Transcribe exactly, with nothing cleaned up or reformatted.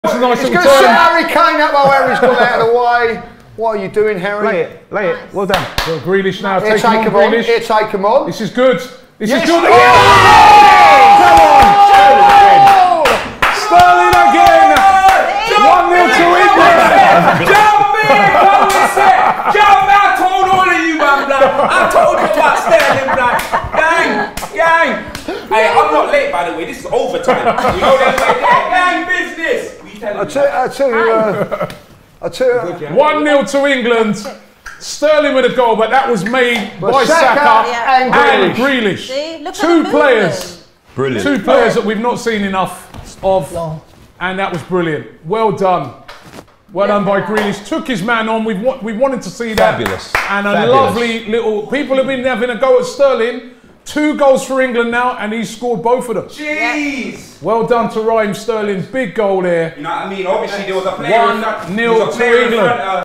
It's a nice He's little going to set turn. Harry Kane up while Harry's gone out of the way. What are you doing, Harry? Lay it, lay it. Well done. Well, Grealish now Here, taking on take him on. Grealish. Here, take him on. This is good. This Yes. is good. Oh! Come on! Sterling again. One nil to England. Jump me, come and say, jump me, I told all of you, man, blood. I told you about Sterling, blood. Gang, gang. Hey, I'm not late, by the way. This is overtime. You know that way there. Gang business. What you telling I'll me? tell, I'll tell you. Uh, I'll tell you. One nil to England. Sterling with a goal, but that was made But by Saka Saka and and Grealish. Grealish. See? Look at Two the players. Brilliant. Two players that we've not seen enough of, and that was brilliant. Well done. Well done by Grealish. Took his man on. We've, wa we wanted to see that. Fabulous. And a Fabulous. lovely little... People have been having a go at Sterling. Two goals for England now, and he's scored both of them. Jeez. Well done to Raheem Sterling. Big goal there. You know what I mean? Obviously, there was a player in front. One there was nil a to player in England. front, uh,